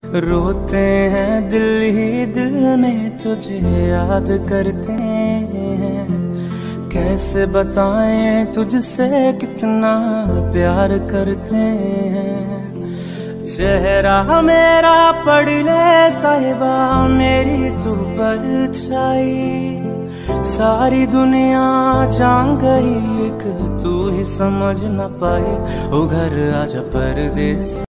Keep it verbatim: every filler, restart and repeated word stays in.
रोते हैं दिल ही दिल में तुझे याद करते हैं। कैसे बताएं तुझसे कितना प्यार करते हैं। चेहरा मेरा पढ़ ले साहिबा मेरी तू परछाई। सारी दुनिया जान गई एक तू ही समझ न पाए। ओ घर आजा परदेस।